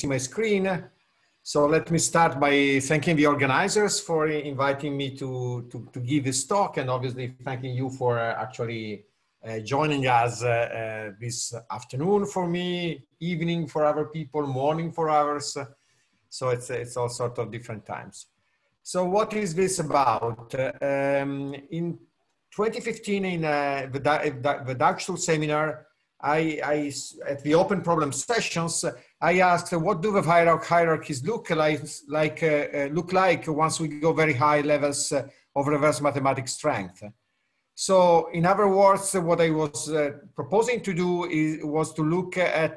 see my screen. So let me start by thanking the organizers for inviting me to give this talk, and obviously thanking you for actually joining us this afternoon for me, evening for other people, morning for others. So it's all sort of different times. So what is this about? In 2015, in the Darkstool seminar, at the open problem sessions, I asked, what do the hierarchies look like once we go very high levels of reverse mathematics strength? So in other words, what I was proposing to do was to look at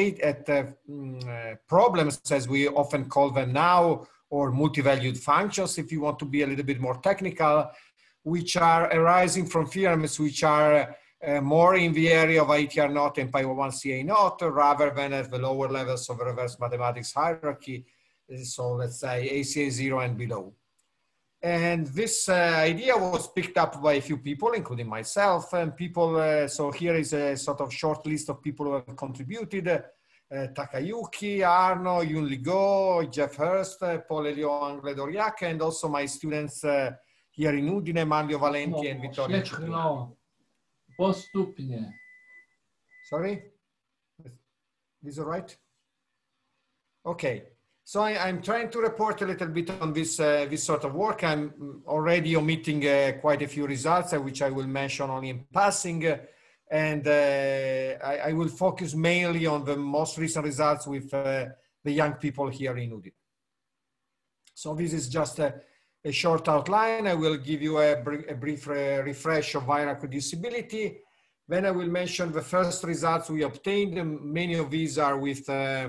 problems, as we often call them now, or multi-valued functions, if you want to be a little bit more technical, which are arising from theorems which are more in the area of IETR naught and Pi1 CA naught, rather than at the lower levels of reverse mathematics hierarchy. So let's say ACA 0 and below. And this idea was picked up by a few people, including myself, and people. So here is a sort of short list of people who have contributed. Takayuki, Arno, Yun Ligo, Jeff Hurst, Paul Elio Angle-Doriac, and also my students here in Udine, Manlio Valenti and Vittorio Cipriani. Sorry? Is it right? Okay. So I'm trying to report a little bit on this, this sort of work. I'm already omitting quite a few results, which I will mention only in passing. And I will focus mainly on the most recent results with the young people here in Udine. So this is just a short outline. I will give you a brief refresh of Weyrach reducibility. Then I will mention the first results we obtained. Many of these are with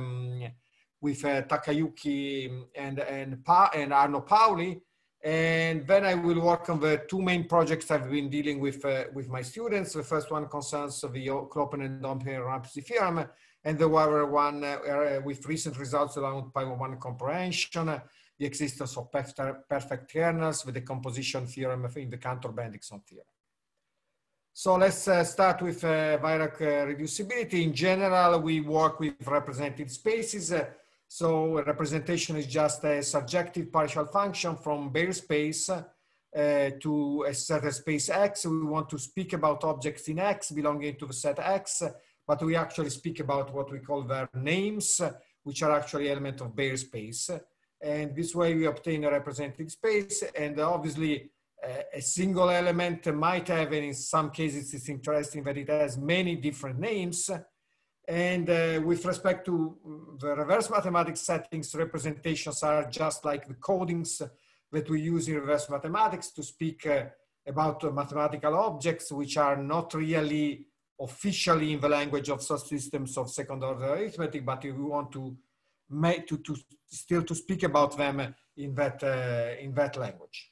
Takayuki and Arno Pauli. And then I will work on the two main projects I've been dealing with my students. The first one concerns the Klopen and Domher Rampsey theorem, and the other one with recent results around Pi1 comprehension, the existence of perfect kernels with the composition theorem in the Cantor-Bendixson theorem. So let's start with Weyrach reducibility. In general, we work with represented spaces. So a representation is just a surjective partial function from Baire space to a certain space X. We want to speak about objects in X belonging to the set X, but we actually speak about what we call their names, which are actually elements of Baire space. And this way we obtain a represented space, and obviously a single element might have, and in some cases it's interesting that it has many different names. And with respect to the reverse mathematics settings, representations are just like the codings that we use in reverse mathematics to speak about mathematical objects, which are not really officially in the language of subsystems of second order arithmetic, but we want to make still to speak about them in that language.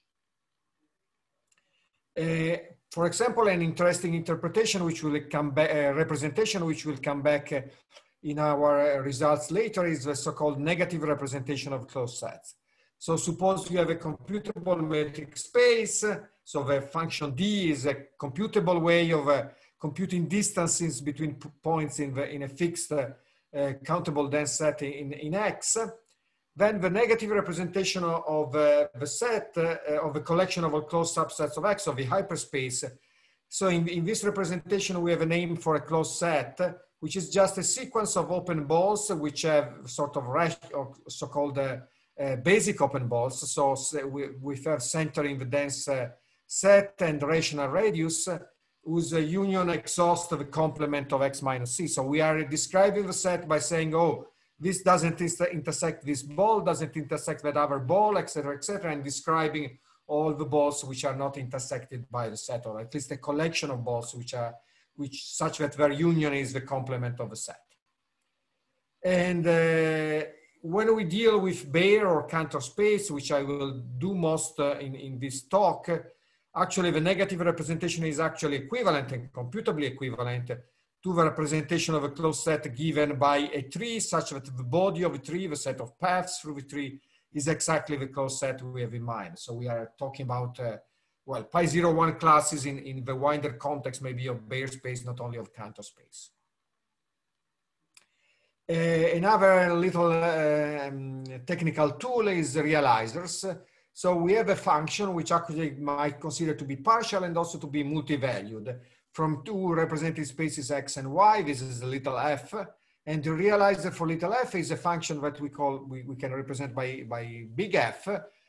For example, an interesting interpretation which will come back, representation which will come back in our results later, is the so-called negative representation of closed sets. So suppose you have a computable metric space. So the function D is a computable way of computing distances between points in a fixed countable dense set in X. Then the negative representation of the set of a collection of all closed subsets of X of the hyperspace. So in this representation, we have a name for a closed set, which is just a sequence of open balls, which have sort of so-called basic open balls. So we have center in the dense set and rational radius, whose union exhausts the complement of X minus C. So we are describing the set by saying, oh, this doesn't intersect this ball, doesn't intersect that other ball, etc., and describing all the balls which are not intersected by the set, or at least a collection of balls which such that their union is the complement of the set. And when we deal with Baire or Cantor space, which I will do most in this talk, actually the negative representation is actually equivalent and computably equivalent to the representation of a closed set given by a tree, such that the body of a tree, the set of paths through the tree, is exactly the closed set we have in mind. So we are talking about, well, Pi01 classes in the wider context, maybe of Baire space, not only of Cantor space. Another little technical tool is realizers. So we have a function which actually might consider to be partial and also to be multi-valued from two represented spaces x and y. This is the little f, and the realizer for little f is a function that we can represent by big F,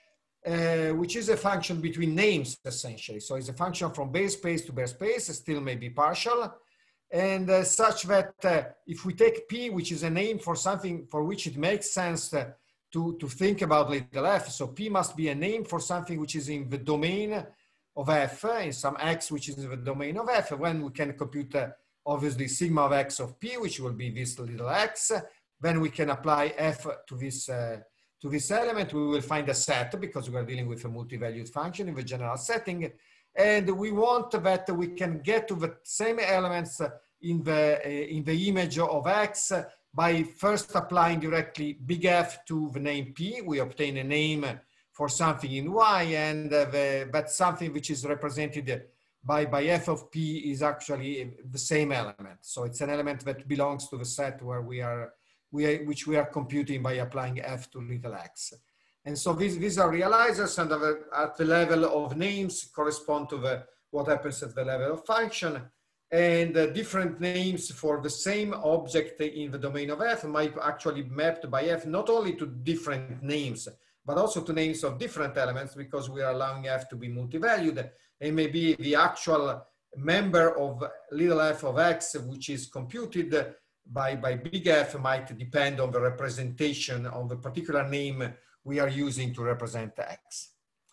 which is a function between names essentially. So it's a function from Baire space to Baire space, still may be partial, and such that if we take P, which is a name for something for which it makes sense to think about little f, so P must be a name for something which is in the domain of F, in some X which is in the domain of F, when we can compute obviously sigma of X of P, which will be this little x, then we can apply F to this element. We will find a set because we are dealing with a multi-valued function in the general setting. And we want that we can get to the same elements in the image of X by first applying directly big F to the name P. We obtain a name for something in Y, and that something which is represented by F of P is actually the same element. So it's an element that belongs to the set where which we are computing by applying F to little x. And so these are realizers, and at the level of names correspond to what happens at the level of function. And different names for the same object in the domain of F might actually be mapped by F not only to different names, but also to names of different elements, because we are allowing F to be multi-valued. And maybe the actual member of little f of X, which is computed by big F, might depend on the representation of the particular name we are using to represent X.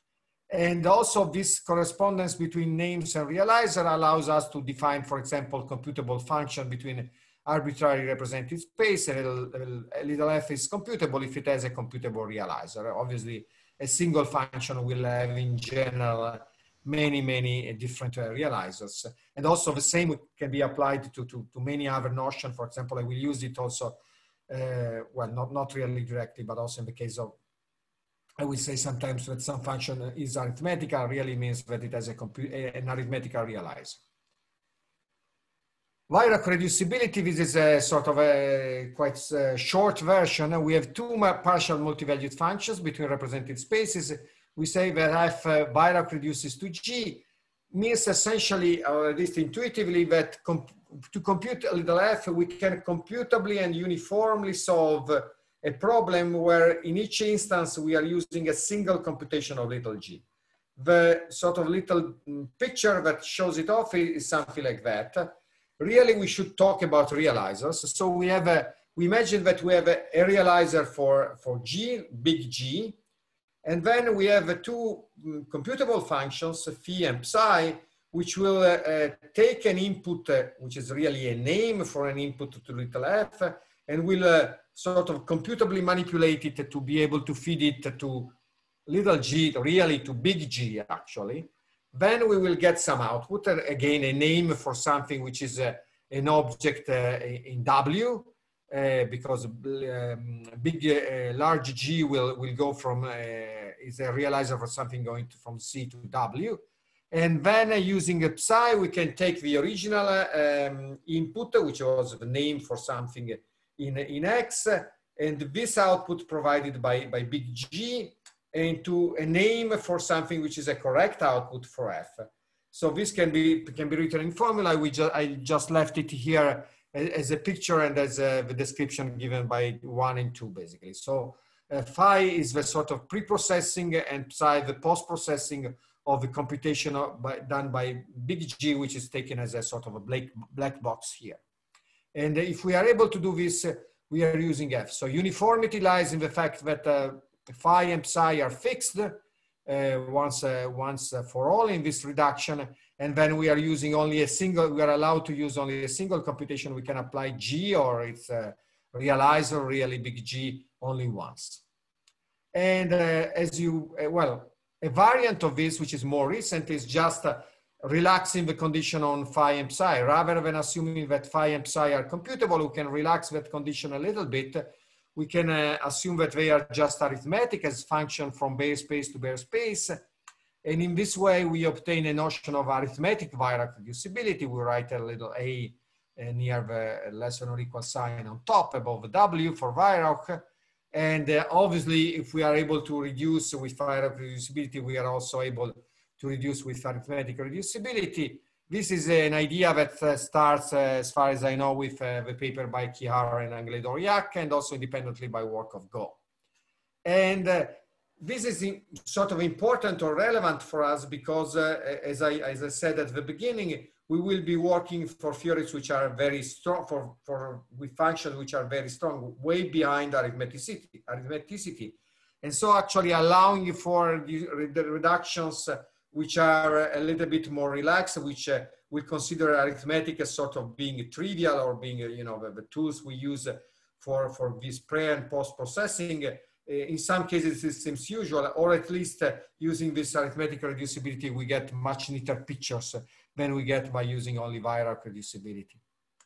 And also this correspondence between names and realizer allows us to define, for example, computable function between arbitrary represented space. Little f is computable if it has a computable realizer. Obviously, a single function will have in general many different realizers. And also the same can be applied to many other notions. For example, I will use it also, well, not really directly, but also in the case of, I will say sometimes that some function is arithmetical, really means that it has an arithmetical realizer. Weirac reducibility, this is a sort of a quite short version. We have two partial multi-valued functions between represented spaces. We say that if Weirac reduces to G, means essentially, or at least intuitively, that to compute a little f, we can computably and uniformly solve a problem where in each instance we are using a single computation of little g. The sort of little picture that shows it off is something like that. Really, we should talk about realizers. So we imagine that we have a realizer for G, big G, and then we have two computable functions, phi and psi, which will take an input, which is really a name for an input to little f, and will sort of computably manipulate it to be able to feed it to little g, really to big G actually. Then we will get some output, again, a name for something which is an object in W, because large G will go from, is a realizer for something going from C to W. And then using a psi, we can take the original input, which was the name for something in X, and this output provided by big G, into a name for something which is a correct output for F. So this can be written in formula. I just left it here as a picture and as the description given by 1 and 2, basically. So phi is the sort of pre-processing, and psi the post-processing of the computation done by big G, which is taken as a sort of a black box here. And if we are able to do this, we are using F. So uniformity lies in the fact that phi and psi are fixed once for all in this reduction, and then we are using only a single, we are allowed to use only a single computation. We can apply G or its realizer, really big G, only once. And well, a variant of this, which is more recent, is just relaxing the condition on phi and psi. Rather than assuming that phi and psi are computable, we can relax that condition a little bit. We can assume that they are just arithmetic as function from Baire space to Baire space. And in this way, we obtain a notion of arithmetic Weirac reducibility. We write a little a near the less than or equal sign on top above W for Weierach. And obviously, if we are able to reduce with Weierach reducibility, we are also able to reduce with arithmetic reducibility. This is an idea that starts, as far as I know, with the paper by Kihara and Anglais-Dauriac, and also independently by work of Go. And this is sort of important or relevant for us because, as I said at the beginning, we will be working for theories which are very strong, with functions which are very strong, way behind arithmeticity. And so actually allowing for the reductions which are a little bit more relaxed, which we consider arithmetic as sort of being trivial or being, you know, the tools we use for this pre and post processing. In some cases, it seems usual, or at least using this arithmetic reducibility, we get much neater pictures than we get by using only Weierach reducibility,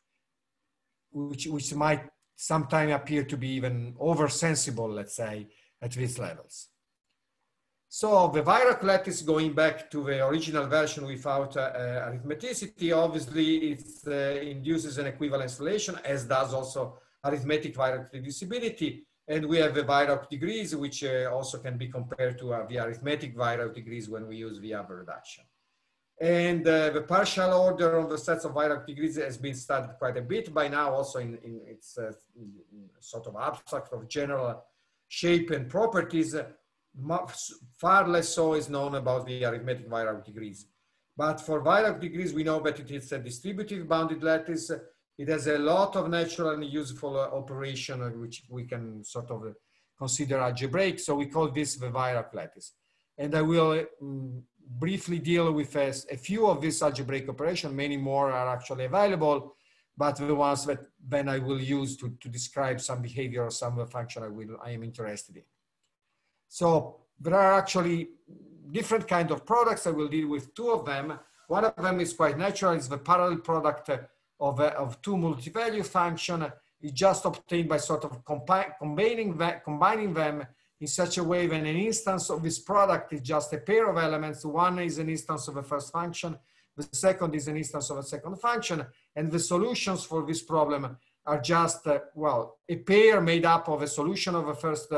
which might sometimes appear to be even oversensible, let's say, at these levels. So the Weierach lattice, going back to the original version without arithmeticity, obviously it induces an equivalence relation, as does also arithmetic Weierach reducibility. And we have the Weierach degrees, which also can be compared to the arithmetic Weierach degrees when we use the other reduction. And the partial order of the sets of Weierach degrees has been studied quite a bit by now, also in its sort of abstract of general shape and properties. Far less so is known about the arithmetic Weierach degrees. But for Weierach degrees, we know that it is a distributive bounded lattice. It has a lot of natural and useful operation, which we can sort of consider algebraic. So we call this the Weierach lattice. And I will briefly deal with a few of these algebraic operations. Many more are actually available, but the ones that then I will use to describe some behavior or some function I am interested in. So there are actually different kinds of products. I will deal with two of them. One of them is quite natural. It's the parallel product of two multi-value functions. It's just obtained by sort of combining them in such a way that an instance of this product is just a pair of elements. One is an instance of the first function. The second is an instance of a second function. And the solutions for this problem are just, well, a pair made up of a solution of the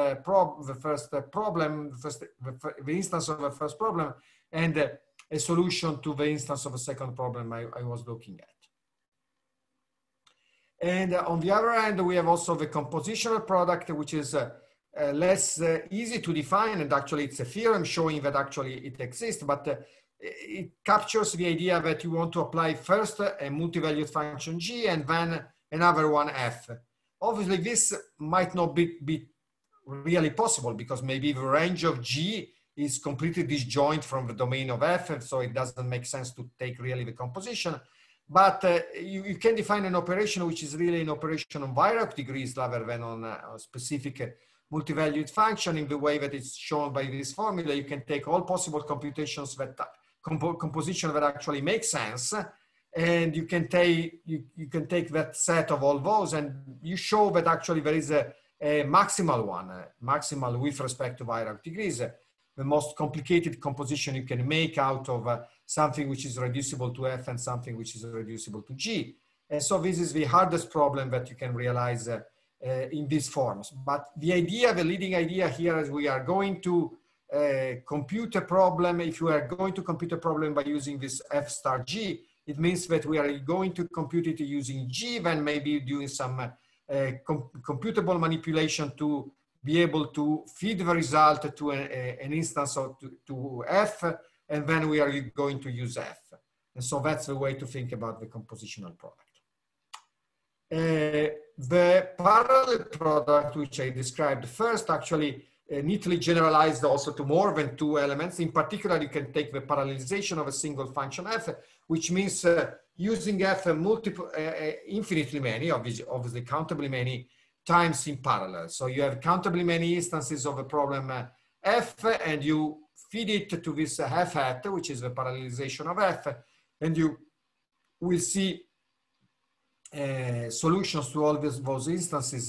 instance of the first problem, and a solution to the instance of the second problem I was looking at. And on the other hand, we have also the compositional product, which is less easy to define. And actually, it's a theorem showing that actually it exists, but it captures the idea that you want to apply first a multivalued function G and then another one F. Obviously, this might not be really possible because maybe the range of G is completely disjoint from the domain of F, and so it doesn't make sense to take really the composition. But you can define an operation which is really an operation on Weierach degrees rather than on a specific multivalued function in the way that it's shown by this formula. You can take all possible computations that composition that actually make sense, and you can take that set of all those, and you show that actually there is a maximal one, maximal with respect to Weierach degrees. The most complicated composition you can make out of something which is reducible to F and something which is reducible to G. And so this is the hardest problem that you can realize in these forms. But the idea, the leading idea here is we are going to compute a problem. If you are going to compute a problem by using this F star G, it means that we are going to compute it using G, then maybe doing some computable manipulation to be able to feed the result to an instance of to F, and then we are going to use F. And so that's the way to think about the compositional product. The parallel product, which I described first, actually neatly generalized also to more than two elements. In particular, you can take the parallelization of a single function F, which means using F infinitely many, obviously countably many times in parallel. So you have countably many instances of a problem F, and you feed it to this F hat, which is the parallelization of F, and you will see solutions to all those instances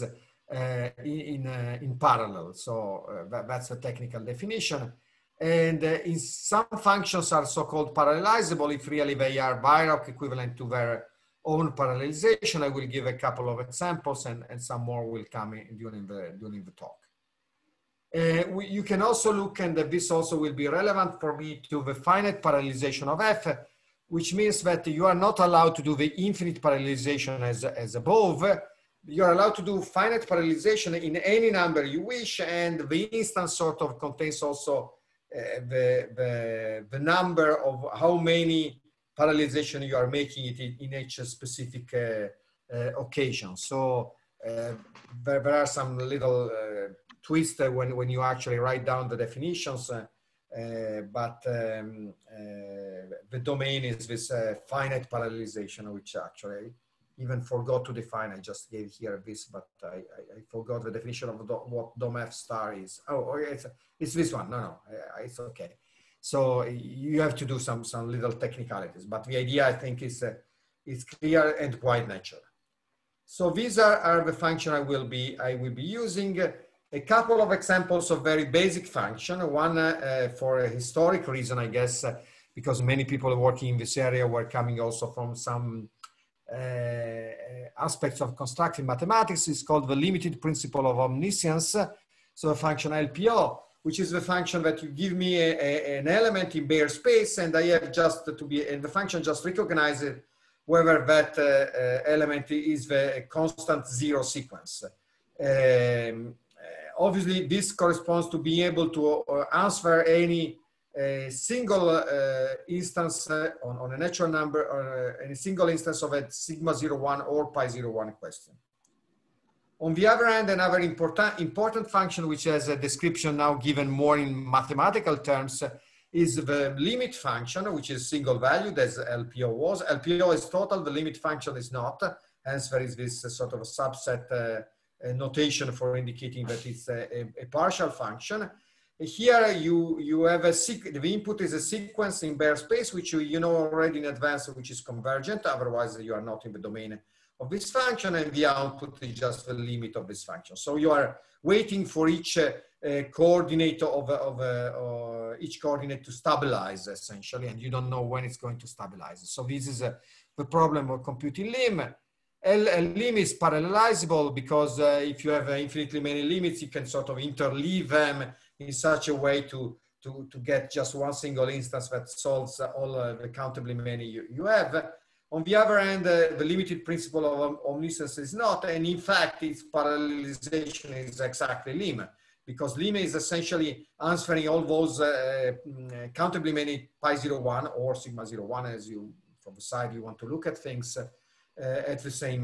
in parallel. So that's a technical definition. And in some functions are so-called parallelizable if really they are Weierach equivalent to their own parallelization. I will give a couple of examples, and some more will come in during the talk. You can also look, and this also will be relevant for me, to the finite parallelization of F, which means that you are not allowed to do the infinite parallelization as above. You're allowed to do finite parallelization in any number you wish, and the instance sort of contains also the number of how many parallelization you are making it in each specific occasion. So there are some little twists when you actually write down the definitions, but the domain is this finite parallelization, which actually even forgot to define. I just gave here this, but I forgot the definition of what DOM-F star is. Oh, it's this one. No, it's okay. So you have to do some little technicalities, but the idea, I think, is clear and quite natural. So these are the functions I will be using. A couple of examples of very basic function. One for a historic reason, I guess, because many people working in this area were coming also from some aspects of constructive mathematics, is called the limited principle of omniscience. So a function LPO, which is the function that you give me an element in bare space, and I have just to be, and the function just recognizes whether that element is the constant zero sequence. Obviously, this corresponds to being able to answer any single instance on a natural number, or any single instance of a sigma 01 or pi 01 question. On the other hand, another important function, which has a description now given more in mathematical terms, is the limit function, which is single valued, as LPO was. LPO is total, the limit function is not. Hence, there is this sort of a subset notation for indicating that it's a partial function. Here you have the input is a sequence in bare space, which you know already in advance, which is convergent. Otherwise, you are not in the domain of this function, and the output is just the limit of this function. So you are waiting for each coordinate of each coordinate to stabilize, essentially, and you don't know when it's going to stabilize. So this is the problem of computing lim. Lim is parallelizable because if you have infinitely many limits, you can sort of interleave them in such a way to get just one single instance that solves all the countably many you have. On the other hand, the limited principle of omniscience is not, and in fact, its parallelization is exactly lim, because lim is essentially answering all those countably many pi 01 or sigma 01, as you, from the side you want to look at things, at the same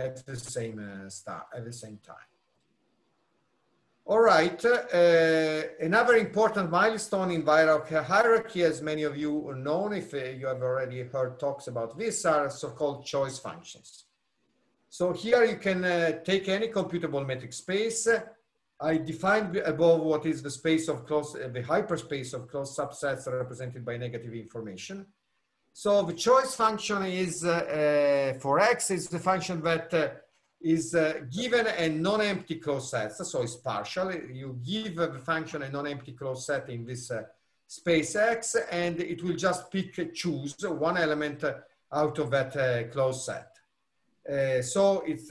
time. All right, another important milestone in hierarchy, as many of you know, if you have already heard talks about this, are so-called choice functions. So here you can take any computable metric space. I defined above what is the space of the hyperspace of closed subsets represented by negative information. So the choice function is, for X, is the function that is given a non-empty closed set, so it's partial. You give the function a non-empty closed set in this space X, and it will just choose one element out of that closed set. So it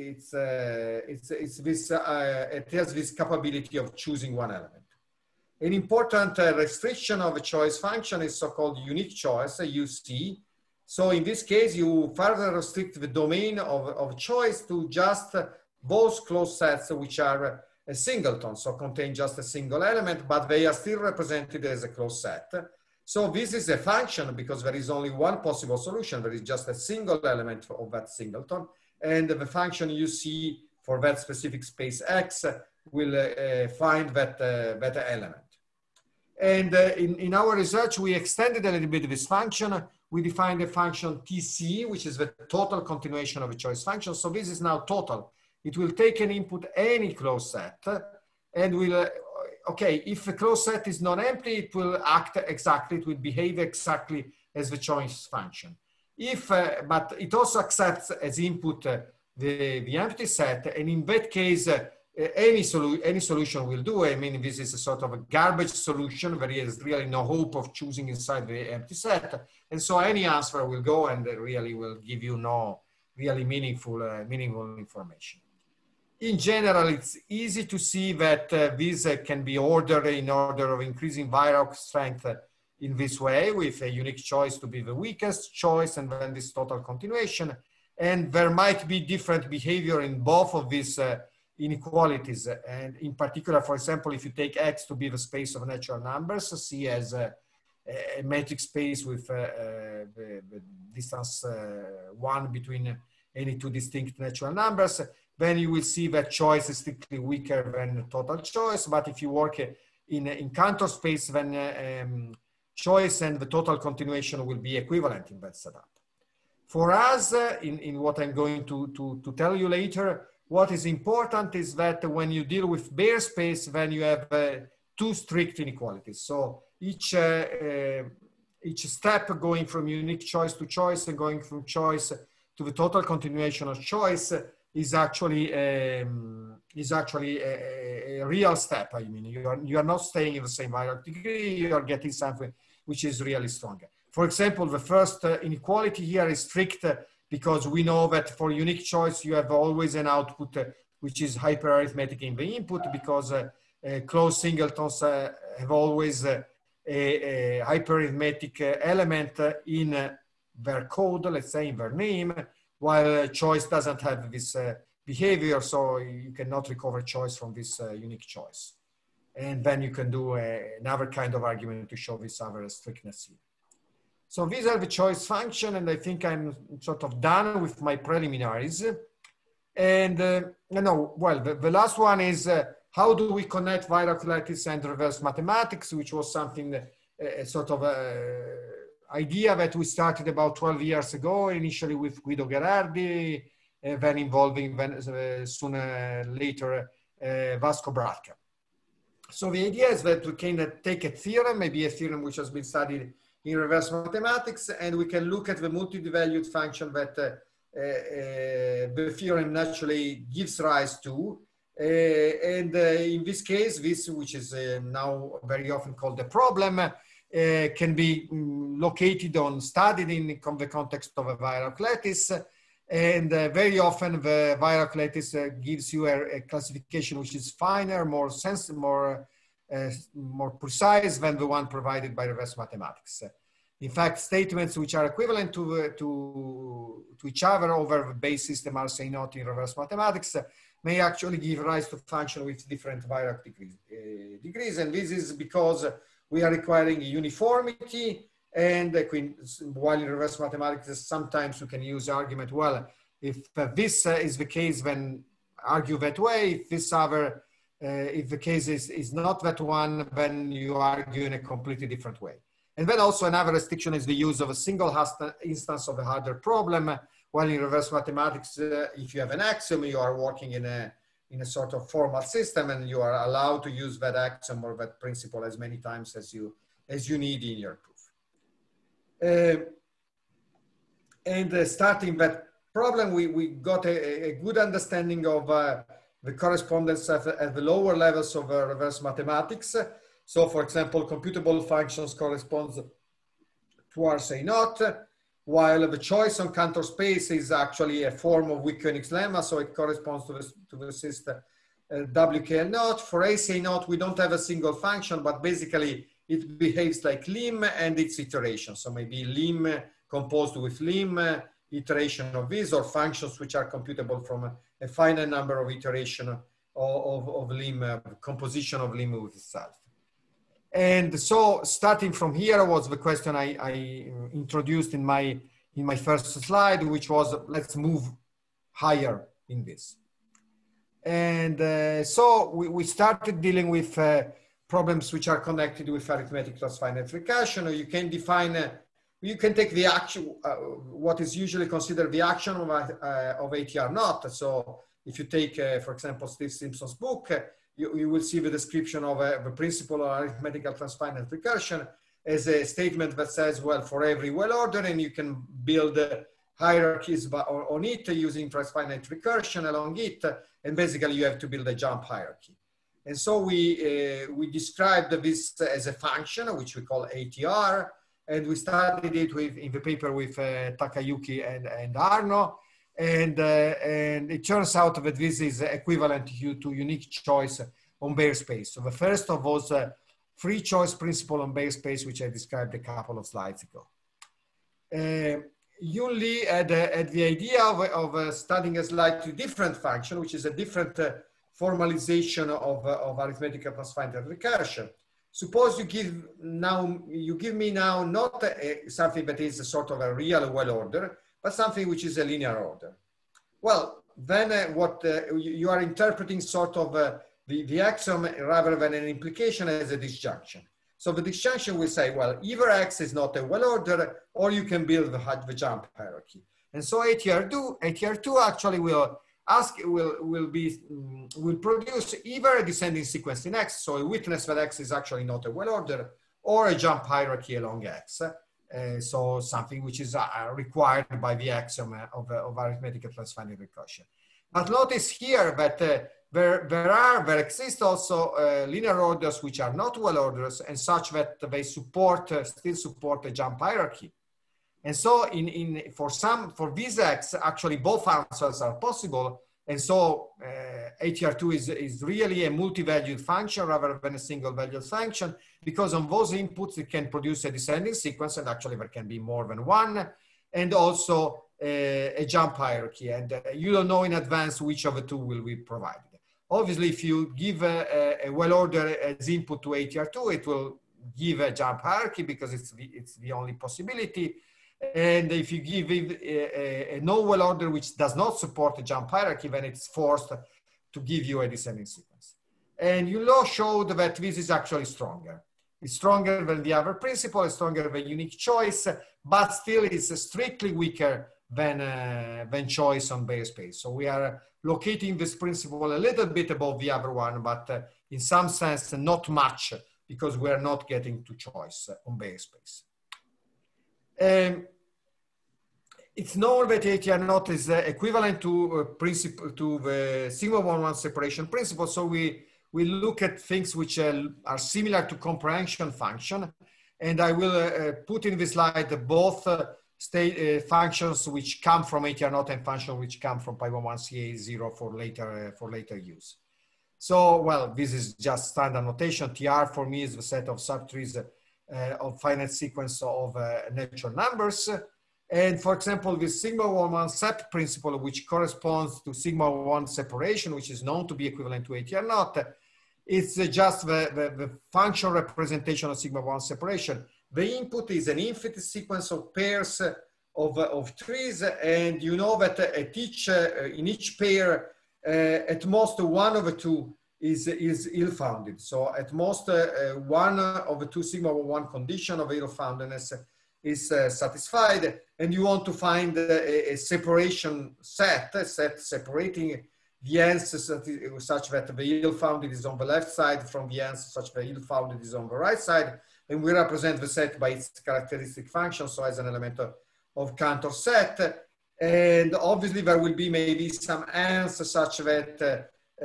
has this capability of choosing one element. An important restriction of a choice function is so-called unique choice, UC. So in this case, you further restrict the domain of choice to just those closed sets which are a singleton, so contain just a single element, but they are still represented as a closed set. So this is a function because there is only one possible solution. There is just a single element of that singleton, and the function UC for that specific space X will find that element. And in our research, we extended a little bit this function. We defined a function TC, which is the total continuation of a choice function. So this is now total. It will take an input any closed set, and will, okay, if the closed set is non-empty, it will act exactly, it will behave exactly as the choice function. But it also accepts as input the empty set, and in that case, any solution will do. I mean, this is a sort of a garbage solution. There is really no hope of choosing inside the empty set. And so any answer will go and really will give you no really meaningful information. In general, it's easy to see that this can be ordered in order of increasing Weierach strength in this way, with a unique choice to be the weakest choice, and then this total continuation. And there might be different behavior in both of these inequalities. And in particular, for example, if you take X to be the space of natural numbers, C as a metric space with the distance 1 between any two distinct natural numbers, then you will see that choice is strictly weaker than total choice. But if you work in Cantor space, then choice and the total continuation will be equivalent in that setup. For us, in what I'm going to tell you later, what is important is that when you deal with bare space, then you have two strict inequalities. So each step going from unique choice to choice and going from choice to the total continuation of choice is actually a real step. I mean, you are not staying in the same Weierach degree, you are getting something which is really stronger. For example, the first inequality here is strict because we know that for unique choice, you have always an output which is hyperarithmetic in the input, because closed singletons have always a hyperarithmetic element in their code, let's say in their name, while choice doesn't have this behavior, so you cannot recover choice from this unique choice. And then you can do another kind of argument to show this other strictness here. So these are the choice function, and I think I'm sort of done with my preliminaries. And the last one is how do we connect Weierach lattice and reverse mathematics, which was something, sort of idea that we started about 12 years ago, initially with Guido Gherardi, then involving sooner later Vasco Bratka. So the idea is that we can take a theorem, maybe a theorem which has been studied in reverse mathematics, and we can look at the multi-devalued function that the theorem naturally gives rise to. In this case, this, which is now very often called the problem, can be located on, studied in the context of a Weierach lattice. And very often the Weierach lattice gives you a classification which is finer, more more precise than the one provided by reverse mathematics. In fact, statements which are equivalent to each other over the base system are say not in reverse mathematics may actually give rise to function with different Weierach degrees. And this is because we are requiring uniformity. And while in reverse mathematics, sometimes you can use argument, well, if this is the case, then argue that way. If this other, if the case is not that one, then you argue in a completely different way. And then also another restriction is the use of a single instance of a harder problem. While in reverse mathematics, if you have an axiom, you are working in a sort of formal system, and you are allowed to use that axiom or that principle as many times as you need in your proof. Starting that problem, we got a good understanding of the correspondence at the lower levels of reverse mathematics. So for example, computable functions corresponds to RSA naught, while the choice on Cantor space is actually a form of Wick-Koenig's lemma, so it corresponds to the system WKL naught. For ASA naught, we don't have a single function, but basically it behaves like lim and its iteration. So maybe lim composed with lim, iteration of this, or functions which are computable from a finite number of iteration of lim, composition of lim with itself. And so starting from here was the question I introduced in my first slide, which was, let's move higher in this. And so we started dealing with problems which are connected with arithmetic plus finite recursion. You can define, you can take the action, what is usually considered the action of ATR naught. So if you take, for example, Steve Simpson's book, you will see the description of the principle of arithmetical transfinite recursion as a statement that says, well, for every well ordered, and you can build hierarchies on it using transfinite recursion along it, and basically you have to build a jump hierarchy. And so we described this as a function, which we call ATR, and we studied it in the paper with Takayuki and Arno, and it turns out that this is equivalent to unique choice on Baire space. So the first of those free choice principle on Baire space, which I described a couple of slides ago. Yun Li had the idea of studying a slightly different function, which is a different formalization of arithmetical transfinite recursion. Suppose you give me now not something that is a sort of a real well order, but something which is a linear order. Well, then you are interpreting sort of the axiom rather than an implication as a disjunction. So the disjunction will say, well, either X is not a well order, or you can build the jump hierarchy. And so ATR2 actually will produce either a descending sequence in X, so a witness that X is actually not a well order, or a jump hierarchy along X. So something which is required by the axiom of arithmetical transfinite recursion. But notice here that there exist also linear orders which are not well orders, and such that they still support a jump hierarchy. And so for these X, actually both answers are possible. And so ATR2 is really a multi-valued function rather than a single valued function, because on those inputs it can produce a descending sequence, and actually there can be more than one, and also a jump hierarchy. And you don't know in advance which of the two will be provided. Obviously, if you give a well order as input to ATR2, it will give a jump hierarchy because it's the only possibility. And if you give a no well order which does not support a jump hierarchy, then it's forced to give you a descending sequence. And Yun showed that this is actually stronger. It's stronger than the other principle, it's stronger than unique choice, but still it's strictly weaker than choice on Baire space. So we are locating this principle a little bit above the other one, but in some sense not much, because we are not getting to choice on Baire space. It's known that ATR naught is equivalent to the sigma 1-1 separation principle. So we look at things which are similar to comprehension function, and I will put in this slide both functions which come from ATR naught and functions which come from Pi11 CA0 for later use. So, well, this is just standard notation. TR for me is the set of subtrees of finite sequence of natural numbers. And for example, the sigma 1-1 sep principle, which corresponds to sigma 1 separation, which is known to be equivalent to ATR naught, it's just the function representation of sigma 1 separation. The input is an infinite sequence of pairs of trees, and you know that in each pair, at most one of the two is ill-founded. So at most one of the two sigma 1 condition of ill-foundedness is satisfied, and you want to find a separation set separating the ends such that the ill-founded is on the left side from the ends such that the ill-founded is on the right side, and we represent the set by its characteristic function, so as an element of Cantor set. And obviously there will be maybe some ends such that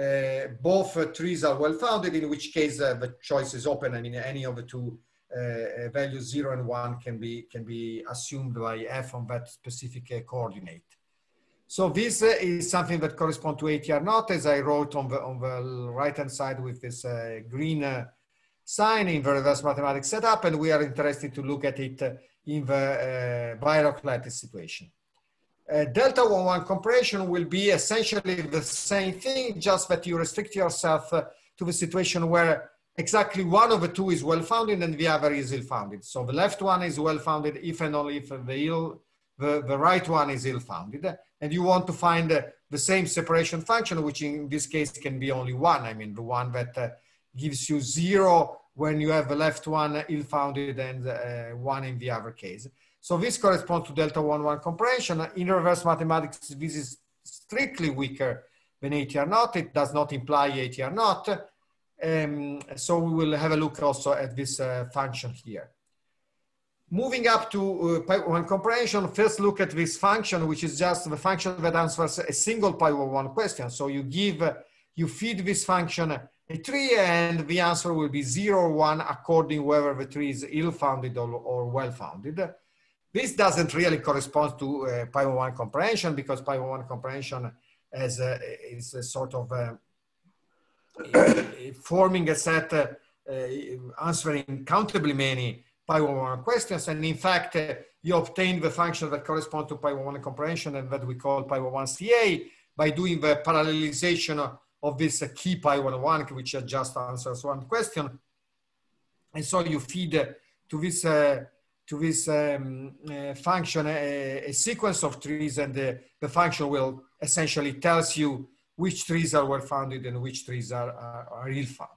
both trees are well-founded, in which case the choice is open. I mean, any of the two values 0 and 1 can be assumed by f on that specific coordinate. So this is something that corresponds to ATR naught, as I wrote on the right-hand side with this green sign in the reverse mathematics setup, and we are interested to look at it in the Weierach lattice situation. Delta 1-1 compression will be essentially the same thing, just that you restrict yourself to the situation where exactly one of the two is well-founded and the other is ill-founded. So the left one is well-founded if and only if the right one is ill-founded. And you want to find the same separation function, which in this case can be only one. I mean, the one that gives you 0 when you have the left one ill-founded and 1 in the other case. So this corresponds to delta 1-1 compression. In reverse mathematics, this is strictly weaker than ATR naught. It does not imply ATR naught. So we will have a look also at this function here. Moving up to Pi-1 comprehension, first look at this function, which is just the function that answers a single Pi-1 question. So you feed this function a tree, and the answer will be 0 or 1 according whether the tree is ill-founded or well-founded. This doesn't really correspond to Pi-1 comprehension, because Pi-1 comprehension is a sort of forming a set, answering countably many Pi-1 questions. And in fact, you obtain the function that corresponds to Pi-1 comprehension and that we call Pi-1 CA by doing the parallelization of this key Pi-1, which just answers one question. And so you feed to this function a sequence of trees, and the function will essentially tells you which trees are well-founded and which trees are ill-founded.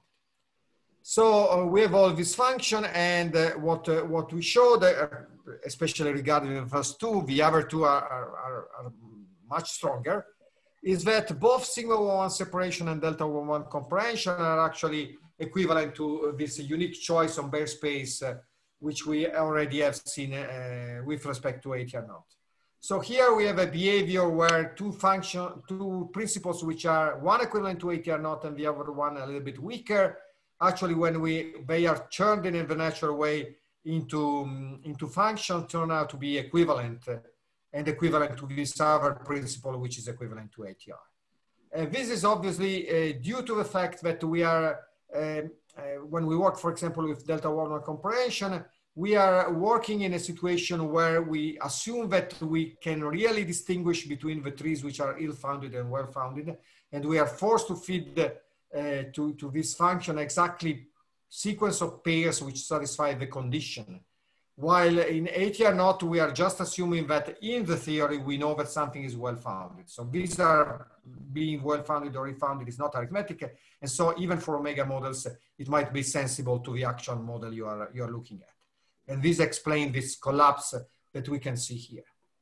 So we have all this function, and what we showed, especially regarding the first two, the other two are much stronger, is that both sigma 1 separation and delta 1 comprehension are actually equivalent to this unique choice on Baire space, which we already have seen with respect to ATR naught. So here we have a behavior where two principles which are one equivalent to ATR naught and the other one a little bit weaker, actually when they are turned in the natural way into function, turn out to be equivalent and equivalent to this other principle, which is equivalent to ATR. This is obviously due to the fact that we are, when we work, for example, with delta 1 comprehension, we are working in a situation where we assume that we can really distinguish between the trees which are ill-founded and well-founded, and we are forced to feed to this function exactly sequence of pairs which satisfy the condition. While in ATR naught, we are just assuming that in the theory, we know that something is well-founded. So these are being well-founded or ill-founded is not arithmetic. And so even for omega models, it might be sensible to the actual model you are looking at. And this explains this collapse that we can see here.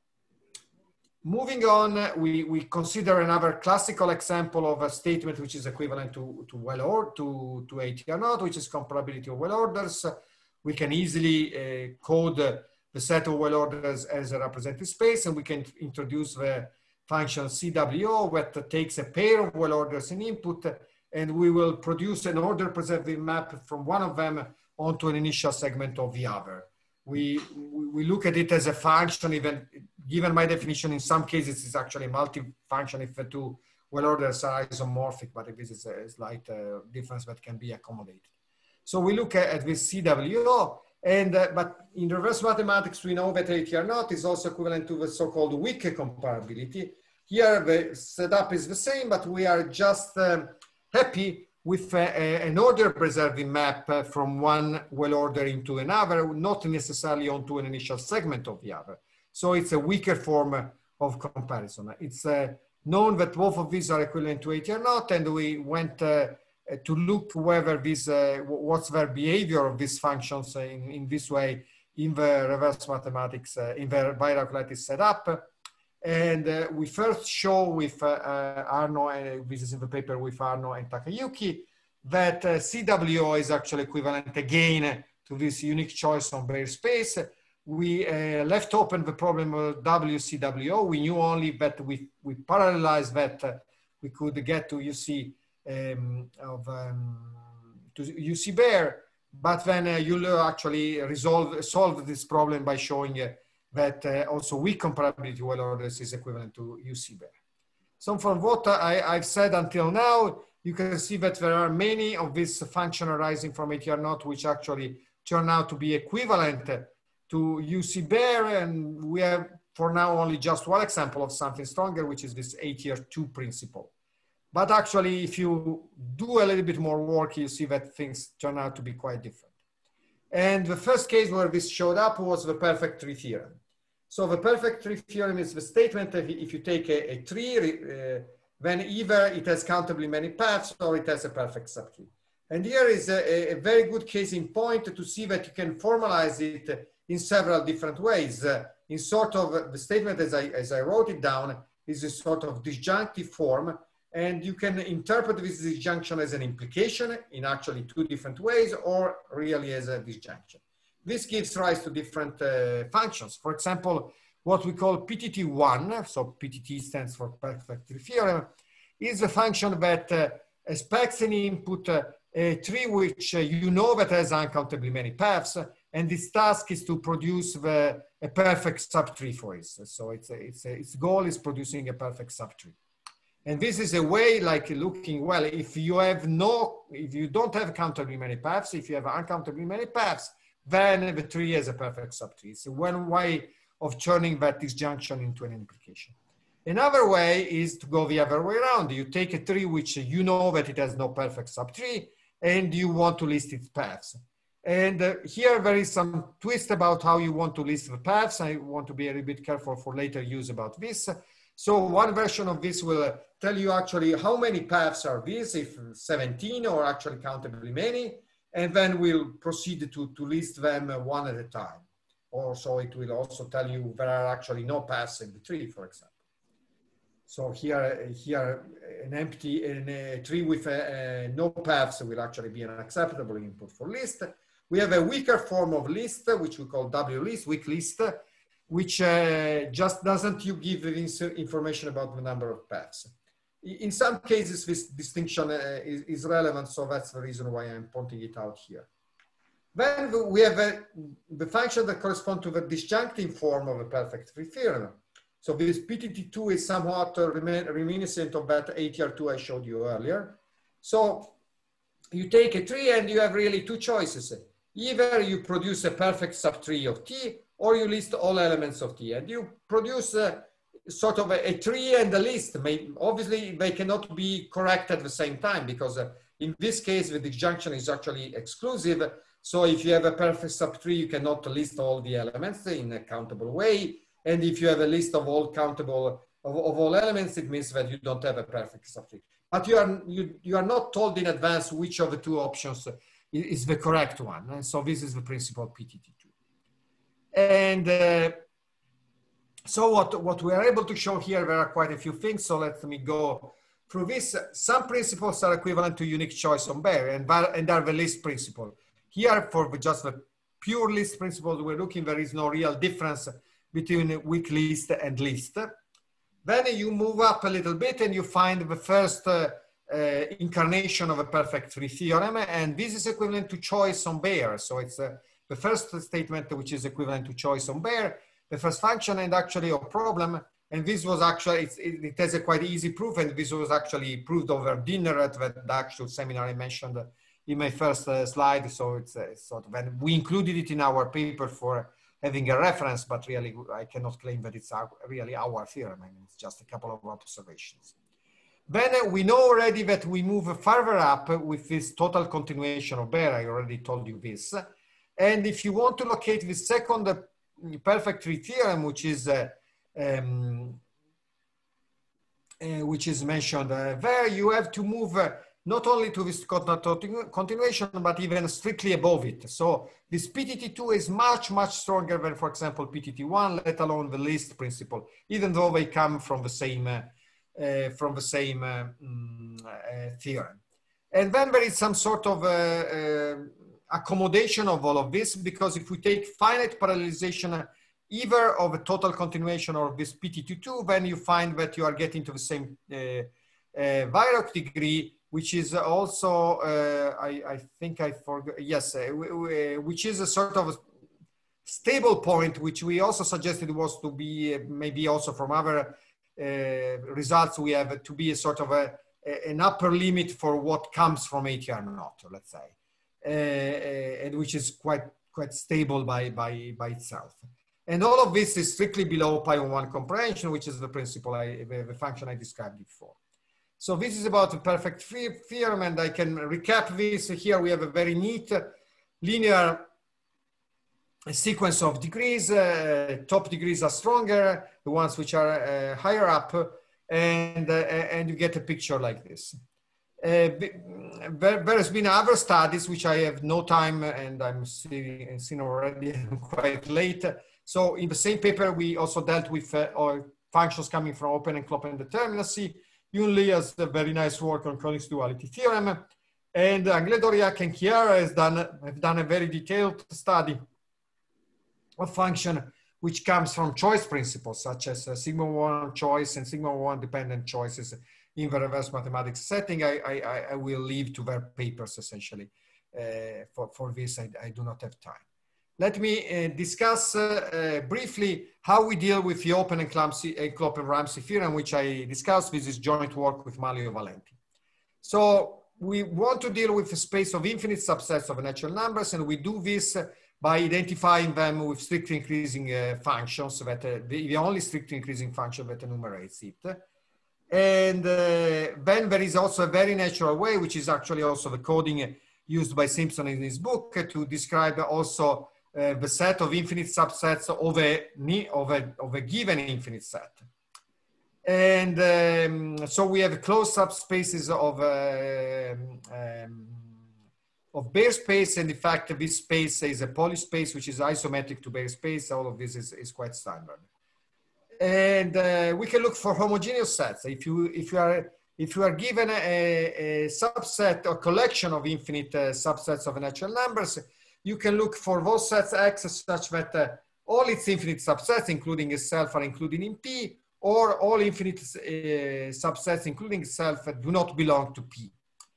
Moving on, we consider another classical example of a statement which is equivalent to ATR naught, which is comparability of well orders. We can easily code the set of well orders as a representative space, and we can introduce the function CWO that takes a pair of well orders in input, and we will produce an order preserving map from one of them onto an initial segment of the other. We look at it as a function, even given my definition, in some cases it's actually multi-function if the two well orders are isomorphic, but this is a slight difference that can be accommodated. So we look at this CWO, and but in reverse mathematics, we know that ATR naught is also equivalent to the so-called weak comparability. Here the setup is the same, but we are just happy with an order preserving map from one well order into another, not necessarily onto an initial segment of the other. So it's a weaker form of comparison. It's known that both of these are equivalent to ATR naught, and we went to look whether this, what's their behavior of these functions in this way in the reverse mathematics, in the Weierach-Lattice setup. And we first show with Arno, and this is in the paper with Arno and Takayuki, that CWO is actually equivalent again to this unique choice on Baire space. We left open the problem of WCWO. We knew only that we parallelized that we could get to UC to UC Baire, but then Euler actually solved this problem by showing that also weak comparability well orders is equivalent to UC Baire. So from what I've said until now, you can see that there are many of these functions arising from ATR naught which actually turn out to be equivalent to UC Baire, and we have for now only just one example of something stronger, which is this ATR2 principle. But actually, if you do a little bit more work, you see that things turn out to be quite different. And the first case where this showed up was the perfect tree theorem. So the perfect tree theorem is the statement that if you take a tree, then either it has countably many paths or it has a perfect subtree. And here is a very good case in point to see that you can formalize it in several different ways. In sort of the statement as I wrote it down is a sort of disjunctive form, and you can interpret this disjunction as an implication in actually two different ways or really as a disjunction. this gives rise to different functions. For example, what we call PTT1, so PTT stands for perfect tree theorem, is a function that expects an input, a tree which you know that has uncountably many paths, and this task is to produce a perfect subtree for it. So its goal is producing a perfect subtree. And this is a way like looking, well, if you don't have countably many paths, if you have uncountably many paths, then the tree has a perfect subtree. It's one way of turning that disjunction into an implication. Another way is to go the other way around. You take a tree which you know that it has no perfect subtree, and you want to list its paths. And here there is some twist about how you want to list the paths. I want to be a little bit careful for later use about this. So one version of this will tell you actually how many paths are these, if 17 or actually countably many, and then we'll proceed to list them one at a time. Also, it will also tell you there are actually no paths in the tree, for example. So here a tree with no paths will actually be an acceptable input for list. We have a weaker form of list, which we call WList, weak list, which just doesn't give this information about the number of paths. In some cases, this distinction is relevant, so that's the reason why I'm pointing it out here. Then we have the function that corresponds to the disjunctive form of a perfect tree theorem. So this PTT2 is somewhat reminiscent of that ATR2 I showed you earlier. So you take a tree and you have really two choices. Either you produce a perfect subtree of T, or you list all elements of T, and you produce sort of a tree and a list. Obviously, they cannot be correct at the same time, because in this case, the disjunction is actually exclusive. So if you have a perfect subtree, you cannot list all the elements in a countable way. And if you have a list of all countable of all elements, it means that you don't have a perfect subtree. But you are not told in advance which of the two options is the correct one. And so this is the principle of PTT2. And so what we are able to show here, there are quite a few things. So let me go through this. Some principles are equivalent to unique choice on Baire, and are the list principle. Here, for just the pure list principles we're looking, there is no real difference between weak list and list. Then you move up a little bit and you find the first incarnation of a perfect tree theorem, and this is equivalent to choice on Baire. So it's the first statement which is equivalent to choice on Baire, the first function and actually a problem. And this was actually, it has a quite easy proof, and this was actually proved over dinner at the actual seminar I mentioned in my first slide. So it's sort of, and we included it in our paper for having a reference, but really I cannot claim that it's really our theorem. I mean, it's just a couple of observations. Then we know already that we move further up with this total continuation of Baire. I already told you this. And if you want to locate the second perfect tree theorem, which is mentioned there, you have to move not only to this continuation, but even strictly above it. So this PTT2 is much, much stronger than, for example, PTT1, let alone the list principle, even though they come from the same theorem. And then there is some sort of accommodation of all of this, because if we take finite parallelization either of a total continuation or this PTT2, then you find that you are getting to the same Weierach degree, which is also, I think I forgot, yes, which is a sort of stable point, which we also suggested was to be maybe also from other results we have to be a sort of an upper limit for what comes from ATR naught, let's say, and which is quite stable by itself. And all of this is strictly below pi1 comprehension, which is the principle, the function I described before. So this is about the perfect theorem, and I can recap this. Here we have a very neat linear sequence of degrees. Top degrees are stronger, the ones which are higher up, and you get a picture like this. There has been other studies which I have no time, and I'm seeing already quite late. So in the same paper, we also dealt with functions coming from open and closed indeterminacy. Yun Li has a very nice work on Kronik's duality theorem, and Anglais, Doriac, and Chiara have done a very detailed study of function which comes from choice principles, such as sigma 1 choice and sigma 1 dependent choices in the reverse mathematics setting. I will leave to their papers essentially. For this, I do not have time. Let me discuss briefly how we deal with the open and Klopen-Ramsey theorem, which I discussed. This is joint work with Manlio Valenti. So we want to deal with a space of infinite subsets of natural numbers, and we do this by identifying them with strictly increasing functions, that the only strictly increasing function that enumerates it. And then there is also a very natural way, which is actually also the coding used by Simpson in his book, to describe also the set of infinite subsets of a given infinite set. And so we have closed subspaces of Baire space, and in fact this space is a Pauli space which is isometric to Baire space. All of this is quite standard. And we can look for homogeneous sets. If you are given a subset or collection of infinite subsets of natural numbers, you can look for those sets X such that all its infinite subsets, including itself, are included in P, or all infinite subsets, including itself, do not belong to P.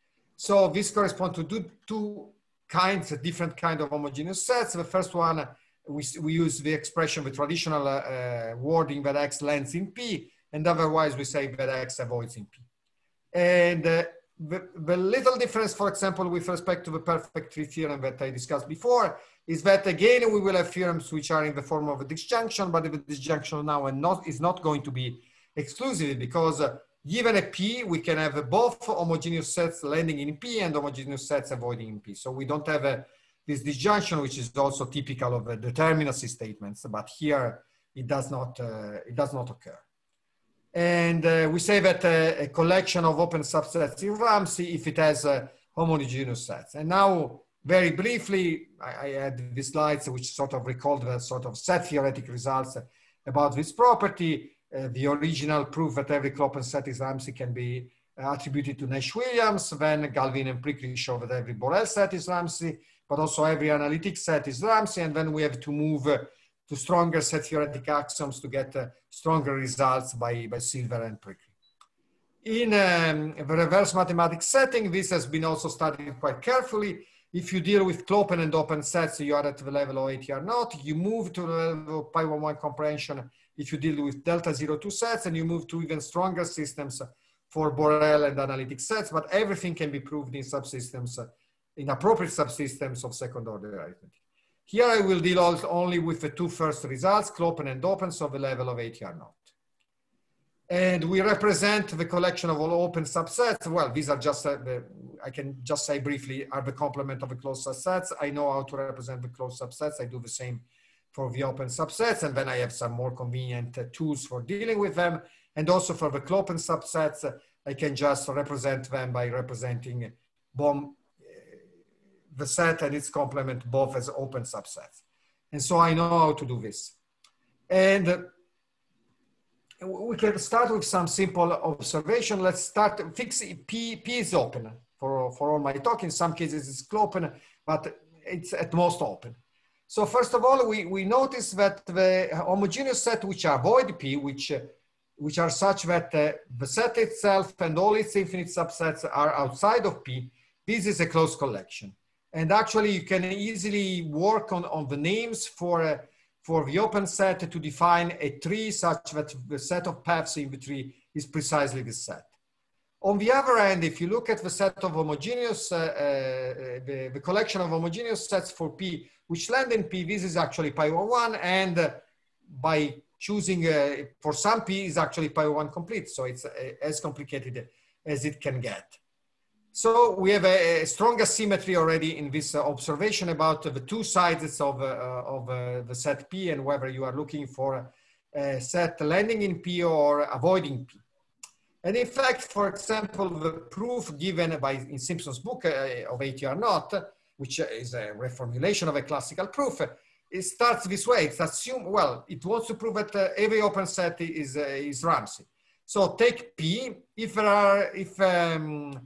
So this corresponds to two different kinds of homogeneous sets. The first one, we use the expression, the traditional wording that X lands in P, and otherwise we say that X avoids in P. And the little difference, for example, with respect to the perfect tree theorem that I discussed before, is that again, we will have theorems which are in the form of a disjunction, but the disjunction now is not going to be exclusive, because given a P, we can have both homogeneous sets landing in P and homogeneous sets avoiding in P. So we don't have this disjunction, which is also typical of determinacy statements, but here it does not occur. And we say that a collection of open subsets in Ramsey if it has homogeneous sets. And now, very briefly, I had these slides which sort of recalled the sort of set theoretic results about this property. The original proof that every Klopen set is Ramsey can be attributed to Nash-Williams. Then Galvin and Prickly show that every Borel set is Ramsey, but also every analytic set is Ramsey. And then we have to move to stronger set theoretic axioms to get stronger results by Silver and Prickly. In the reverse mathematics setting, this has been also studied quite carefully. If you deal with Klopen and open sets, you are at the level of ATR naught. You move to the level of pi11 comprehension if you deal with delta 02 sets, and you move to even stronger systems for Borel and analytic sets, but everything can be proved in subsystems, in appropriate subsystems of second order arithmetic. Here I will deal only with the two first results, Klopen and open, so the level of ATR naught. And we represent the collection of all open subsets. Well, these are just, I can just say briefly, are the complement of the closed subsets. I know how to represent the closed subsets. I do the same for the open subsets, and then I have some more convenient tools for dealing with them. And also for the Klopen subsets, I can just represent them by representing the set and its complement both as open subsets. And so I know how to do this. And we can start with some simple observation. Let's start, fix P is open for all my talk. In some cases it's Klopen, but it's at most open. So first of all, we notice that the homogeneous set which avoid P, which are such that the set itself and all its infinite subsets are outside of P, this is a closed collection. And actually you can easily work on the names for the open set to define a tree such that the set of paths in the tree is precisely this set. On the other hand, if you look at the set of homogeneous, the collection of homogeneous sets for P, which land in P, this is actually pi11, and by choosing for some P is actually pi1 complete. So it's as complicated as it can get. So we have a strong asymmetry already in this observation about the two sides of the set P, and whether you are looking for a set landing in P or avoiding P. And in fact, for example, the proof given in Simpson's book of ATR naught, which is a reformulation of a classical proof, it starts this way. It's assumed, well, it wants to prove that every open set is Ramsey. So take P. If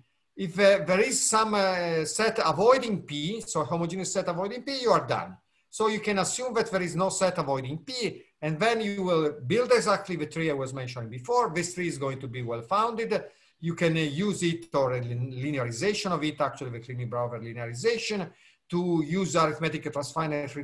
there is some set avoiding P, so homogeneous set avoiding P, you are done. So you can assume that there is no set avoiding P, and then you will build exactly the tree I was mentioning before. This tree is going to be well-founded. You can use it, or a linearization of it, actually the Kleene-Brouwer linearization, to use arithmetic transfinite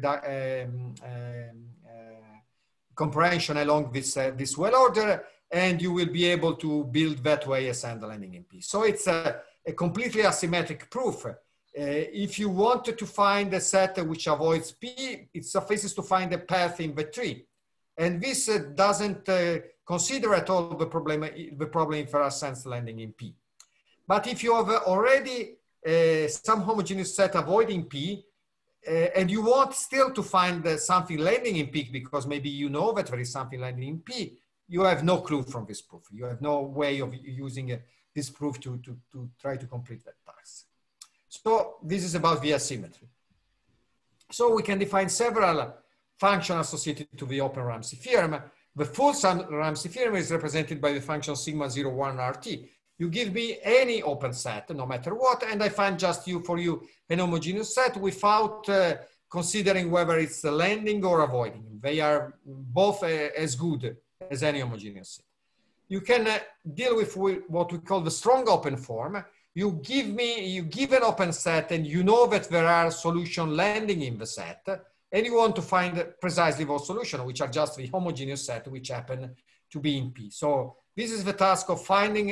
comprehension along this well order, and you will be able to build that way a sand landing in P. So it's a completely asymmetric proof. If you wanted to find a set which avoids P, it suffices to find a path in the tree. And this doesn't consider at all the problem if there are sands landing in P. But if you have already some homogeneous set avoiding P, and you want still to find something landing in P, because maybe you know that there is something landing in P, you have no clue from this proof. You have no way of using this proof to try to complete that task. So this is about the asymmetry. So we can define several functions associated to the open Ramsey theorem. The full Ramsey theorem is represented by the function sigma 0, 1 RT. You give me any open set, no matter what, and I find just for you an homogeneous set without considering whether it's landing or avoiding. They are both as good as any homogeneous set. You can deal with what we call the strong open form. You give an open set and you know that there are solutions landing in the set, and you want to find precisely those solutions, which are just the homogeneous set which happen to be in P. So this is the task of finding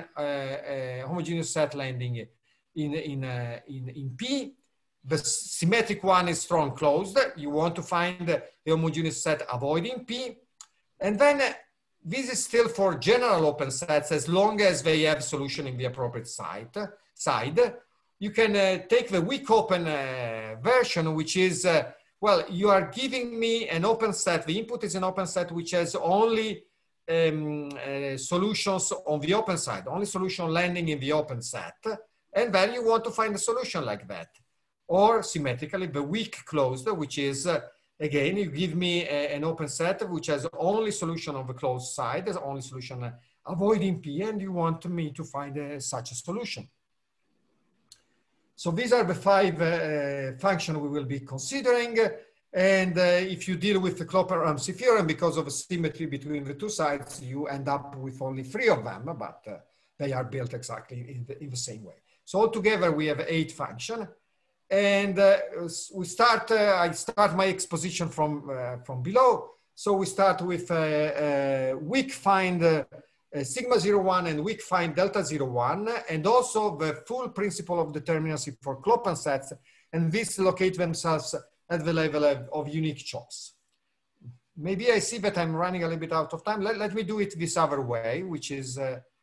a homogeneous set landing in P. The symmetric one is strong closed. You want to find the homogeneous set avoiding P. And then this is still for general open sets as long as they have solution in the appropriate side. You can take the weak open version, which is, well, you are giving me an open set. The input is an open set which has only solutions on the open side, only solution landing in the open set. And then you want to find a solution like that. Or symmetrically, the weak closed, which is, again, you give me an open set which has only solution on the closed side, there's only solution avoiding P, and you want me to find such a solution. So these are the 5 functions we will be considering. And if you deal with the Klopper-Ramsey theorem, because of a symmetry between the two sides, you end up with only 3 of them, but they are built exactly in the same way. So altogether, we have 8 functions. And I start my exposition from below. So we start with weak find sigma 01 and weak find delta 01, and also the full principle of determinacy for Kloppen sets, and these locate themselves at the level of unique choice. Maybe I see that I'm running a little bit out of time. Let me do it this other way, which is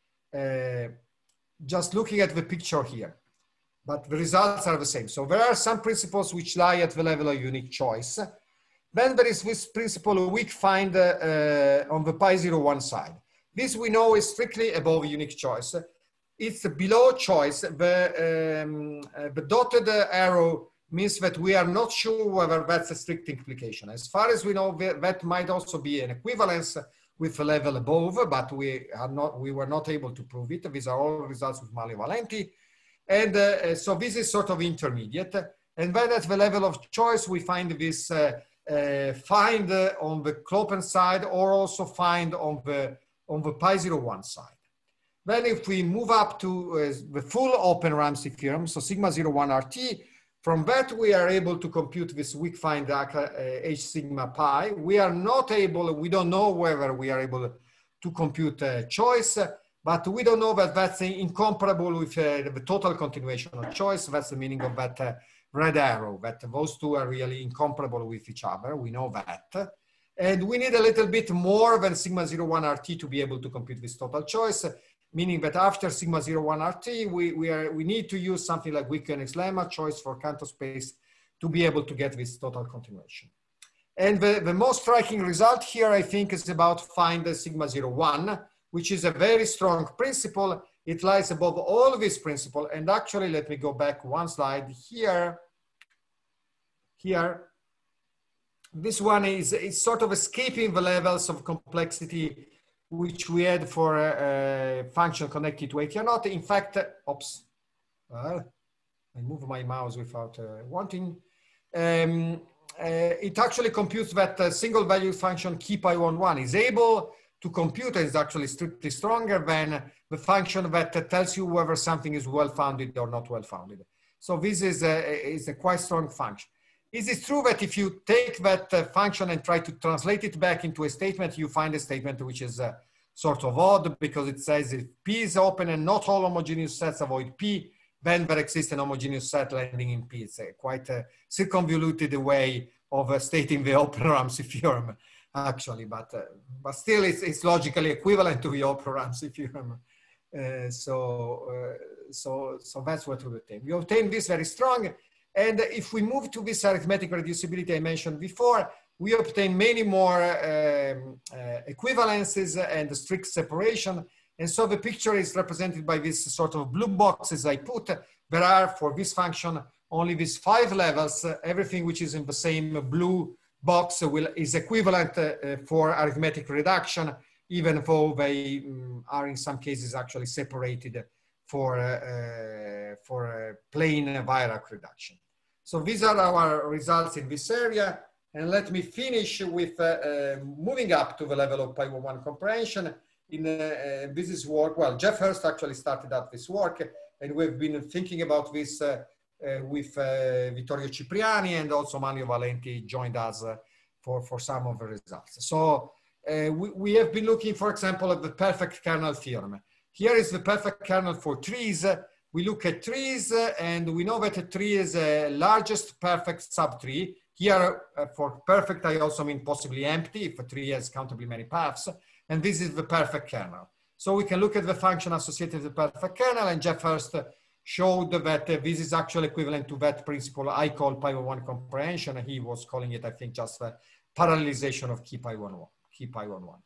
just looking at the picture here. But the results are the same. So there are some principles which lie at the level of unique choice. Then there is this principle of weak find on the pi01 side. This we know is strictly above unique choice. It's below choice. The dotted arrow means that we are not sure whether that's a strict implication. As far as we know, that might also be an equivalence with the level above, but we were not able to prove it. These are all results with Mali-Valenti. And so this is sort of intermediate. And then at the level of choice, we find this find on the Kloppen side, or also find on the pi01 side. Then if we move up to the full open Ramsey theorem, so sigma 01 RT, from that we are able to compute this weak find H sigma pi. We are not able, we don't know whether we are able to compute choice, but we don't know that that's incomparable with the total continuation of choice. That's the meaning of that red arrow, that those two are really incomparable with each other. We know that. And we need a little bit more than sigma 01 RT to be able to compute this total choice, meaning that after sigma 01 RT, we need to use something like Weak-Koenig's lemma choice for Cantor space to be able to get this total continuation. And the most striking result here, I think, is about find the sigma 01, which is a very strong principle. It lies above all of this principle. And actually, let me go back one slide here. This one is sort of escaping the levels of complexity which we had for a function connected to ATR0. In fact, oops, I move my mouse without wanting. it actually computes that single value function key_pi11 is able to compute and is actually strictly stronger than the function that tells you whether something is well-founded or not well-founded. So this is a quite strong function. Is it true that if you take that function and try to translate it back into a statement, you find a statement which is sort of odd, because it says if P is open and not all homogeneous sets avoid P, then there exists an homogeneous set landing in P. It's quite a circumvoluted way of stating the Open-Ramsey theorem, actually, but still it's logically equivalent to the Open-Ramsey theorem. So that's what we obtain. We obtain this very strong. And if we move to this arithmetic reducibility I mentioned before, we obtain many more equivalences and strict separation. And so the picture is represented by this sort of blue boxes I put. There are, for this function, only these 5 levels. Everything which is in the same blue box is equivalent for arithmetic reduction, even though they are in some cases actually separated for plain Weierach reduction. So these are our results in this area. And let me finish with moving up to the level of pi_1 comprehension. In this is work, well, Jeff Hurst actually started out this work, and we've been thinking about this with Vittorio Cipriani, and also Manuel Valenti joined us for some of the results. So we have been looking, for example, at the perfect kernel theorem. Here is the perfect kernel for trees. We look at trees, and we know that a tree is the largest perfect subtree. Here, for perfect, I also mean possibly empty, if a tree has countably many paths. And this is the perfect kernel. So we can look at the function associated with the perfect kernel, and Jeff Hurst showed that this is actually equivalent to that principle I call pi_1 comprehension. And he was calling it, I think, just the parallelization of key_pi_1.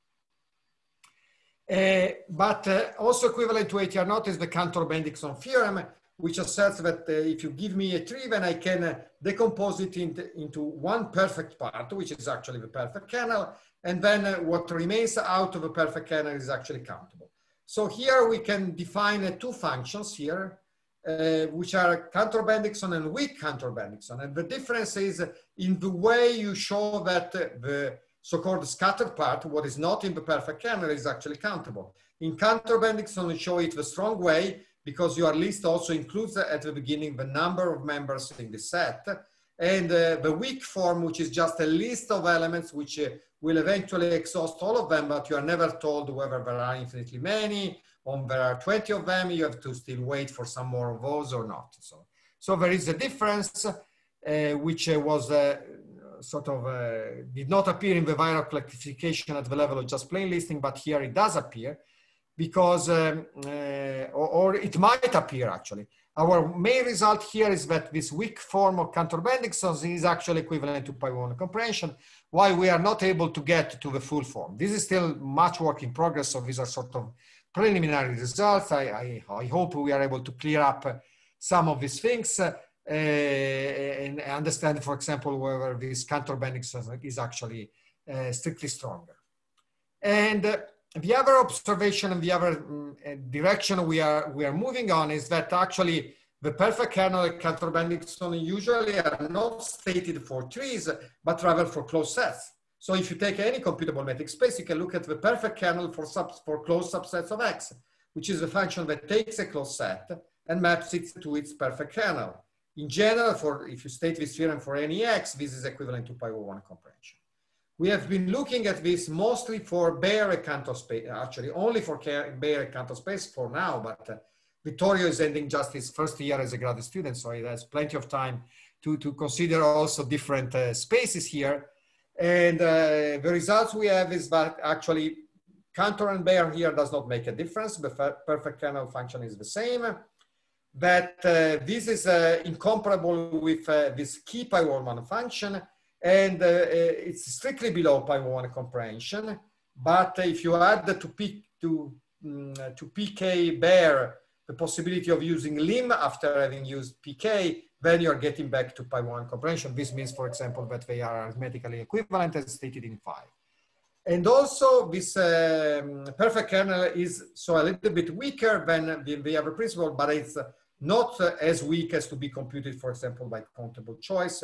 But also equivalent to ATR0 is the Cantor-Bendixson theorem, which asserts that if you give me a tree, then I can decompose it into one perfect part, which is actually the perfect kernel. And then what remains out of the perfect kernel is actually countable. So here we can define 2 functions here, which are Cantor-Bendixson and weak Cantor-Bendixson. And the difference is in the way you show that the so-called scattered part, what is not in the perfect kernel, is actually countable. In Cantor-Bendixson, you show it the strong way, because your list also includes at the beginning the number of members in the set. And the weak form, which is just a list of elements which will eventually exhaust all of them, but you are never told whether there are infinitely many, or there are 20 of them, you have to still wait for some more of those or not. So there is a difference which was did not appear in the Weierach classification at the level of just plain listing, but here it does appear, because, or it might appear actually. Our main result here is that this weak form of Cantor-Bendixson is actually equivalent to pi_1 comprehension, while we are not able to get to the full form. This is still much work in progress, so these are sort of preliminary results. I hope we are able to clear up some of these things and understand, for example, whether this Cantor-Bendixson is actually strictly stronger. And the other observation and the other direction we are moving on is that actually the perfect kernel and Cantor-Bendixson usually are not stated for trees, but rather for closed sets. So if you take any computable metric space, you can look at the perfect kernel for closed subsets of X, which is a function that takes a closed set and maps it to its perfect kernel. In general, if you state this theorem for any X, this is equivalent to pi_1 comprehension. We have been looking at this mostly for Bayer Cantor space, actually only for Bayer Cantor space for now, but Vittorio is ending just his first year as a graduate student, so he has plenty of time to consider also different spaces here. And the results we have is that actually Cantor and Bayer here does not make a difference. The perfect kernel function is the same. That this is incomparable with this key pi_1 function, and it's strictly below pi_1 comprehension. But if you add to PK Bayer the possibility of using lim after having used PK, then you're getting back to pi_1 comprehension. This means, for example, that they are arithmetically equivalent as stated in 5. And also this perfect kernel is so a little bit weaker than the other principle, but it's not as weak as to be computed, for example, by countable choice.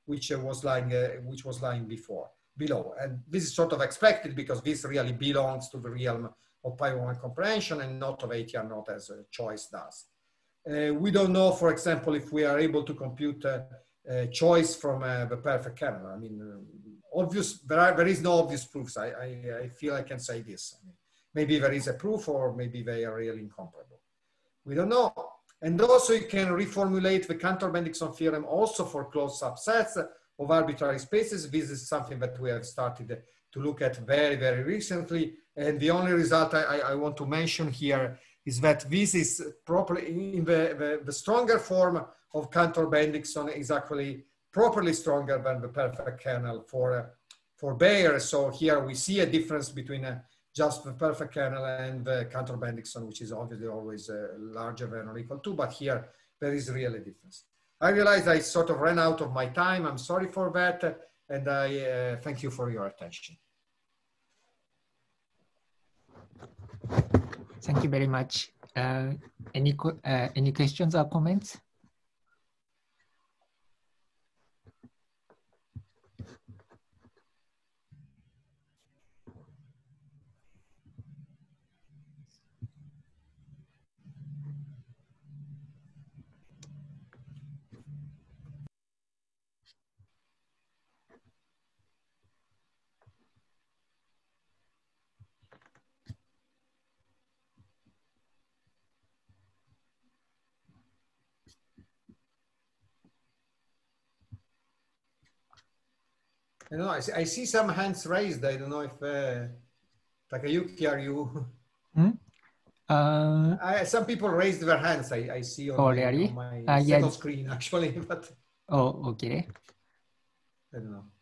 which was lying below. And this is sort of expected because this really belongs to the realm of Pi-1 comprehension and not of ATR node as a choice does. We don't know, for example, if we are able to compute choice from the perfect kernel. I mean, there is no obvious proofs. I feel I can say this. I mean, maybe there is a proof, or maybe they are really incomparable. We don't know. And also you can reformulate the Cantor-Bendixson theorem also for closed subsets of arbitrary spaces. This is something that we have started to look at very, very recently. And the only result I want to mention here is that this is properly in the stronger form of Cantor-Bendixson is actually properly stronger than the perfect kernel for Bayer. So here we see a difference between just the perfect kernel and the Cantor-Bendixson, which is obviously always larger than or equal to, but here there is really a difference. I realized I sort of ran out of my time. I'm sorry for that. And I thank you for your attention. Thank you very much. Any questions or comments? I don't know, I see some hands raised. I don't know if Takayuki, are you? Some people raised their hands. I see on my second screen actually, but. Oh, okay. I don't know.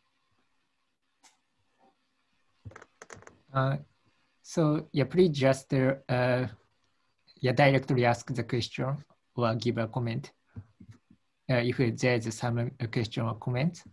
So yeah, please just directly ask the question or give a comment if there's some question or comment.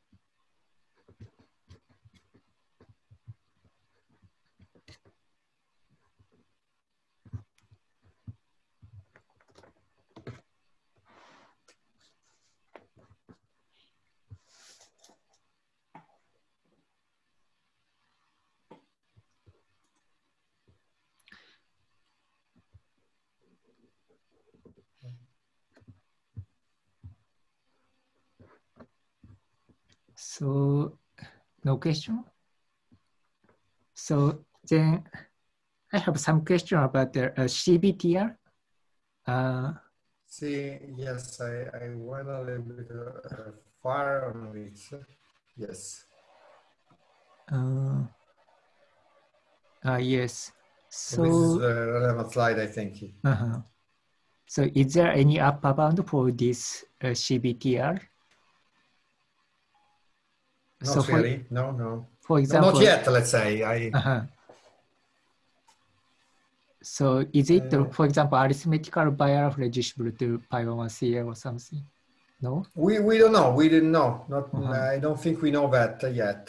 So no question. So then I have some question about the CBTR. Yes, I went a little bit far on it. Yes. Yes. So this is the relevant slide, I think. So is there any upper bound for this CBTR? Not really. No. For example, not yet. Let's say. So is it, for example, arithmetical bias reducible to Pi-1 or something? No. We don't know. We didn't know. Not. I don't think we know that yet.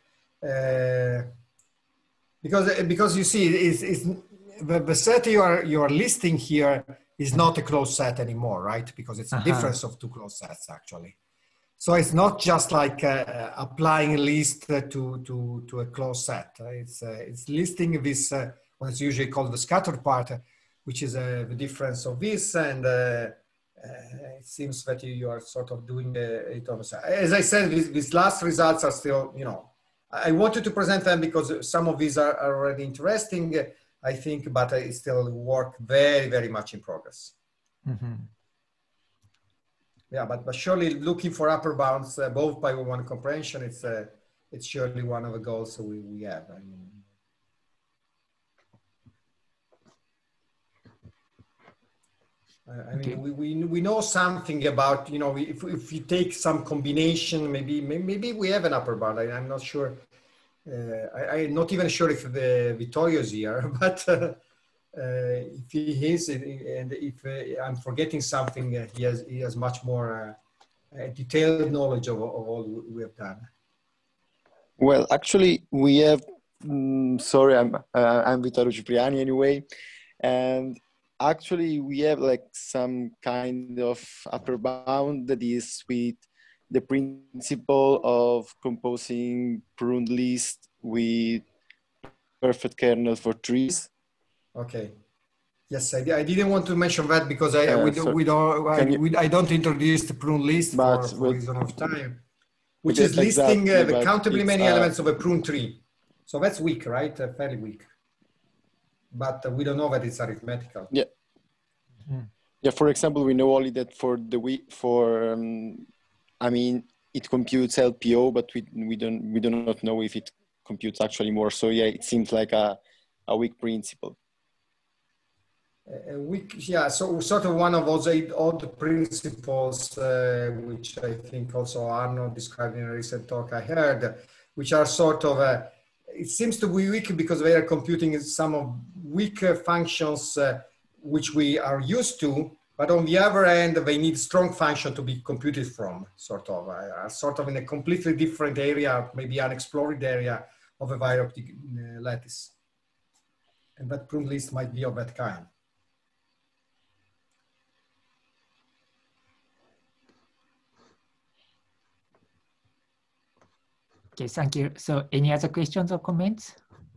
Because you see, is the set you are listing here is not a closed set anymore, right? Because it's a difference of two closed sets actually. So it's not just like applying a list to a closed set. It's listing this what's usually called the scattered part, which is the difference of this, and it seems that you are sort of doing it on the side. As I said, these last results are still, I wanted to present them because some of these are already interesting, I think, but it's still work very, very much in progress. Yeah, but surely looking for upper bounds, both Pi-1 comprehension, it's surely one of the goals we have. I mean, we know something about, if you take some combination, maybe we have an upper bound. I'm not sure. I'm not even sure if Vittorio is here, but if he is, and if I'm forgetting something, he has much more detailed knowledge of all we have done. Well, actually, we have. Sorry, I'm Vittorio Cipriani anyway, and actually we have like some kind of upper bound that is with the principle of composing pruned list with perfect kernel for trees. Okay. Yes, I didn't want to mention that because I don't introduce the prune list for reason of time, which is listing the countably many elements of a prune tree. So that's weak, right? Fairly weak. But we don't know that it's arithmetical. Yeah. Yeah. For example, we know only that for the I mean, it computes LPO, but we do not know if it computes actually more. So yeah, it seems like a weak principle. Yeah, so sort of one of those odd principles, which I think also Arno described in a recent talk I heard, which are sort of, it seems to be weak because they are computing some of weak functions which we are used to, but on the other end, they need strong function to be computed from, sort of in a completely different area, maybe unexplored area of a wire optic lattice. And that pruned list might be of that kind. Okay, thank you. So any other questions or comments?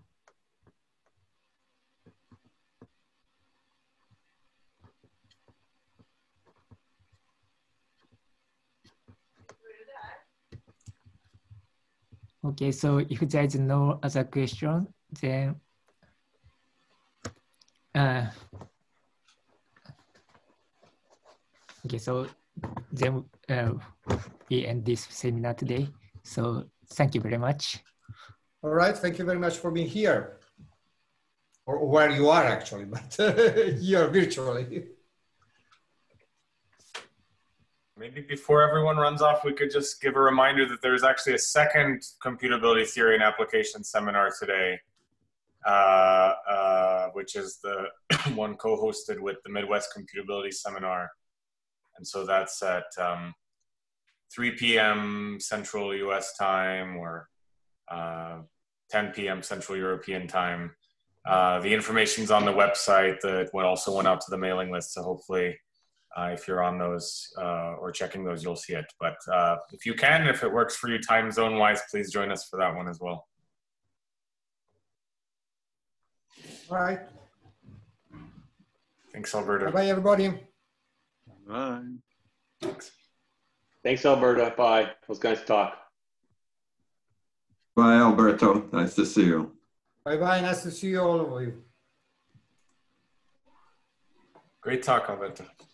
Okay, so if there is no other question, then okay, so then we end this seminar today. So thank you very much. All right, thank you very much for being here. Or where you are actually, but here virtually. Maybe before everyone runs off, we could just give a reminder that there's actually a second computability theory and application seminar today, which is the one co-hosted with the Midwest Computability Seminar. And so that's at 3 p.m. Central US time or 10 p.m. Central European time. The information's on the website that also went out to the mailing list. So hopefully if you're on those or checking those, you'll see it. But if you can, if it works for you time zone wise, please join us for that one as well. All right. Thanks, Alberto. Bye-bye, everybody. Bye. Thanks. Thanks, Alberto. Bye. It was nice to talk. Bye, Alberto. Nice to see you. Bye-bye. Nice to see you, all of you. Great talk, Alberto.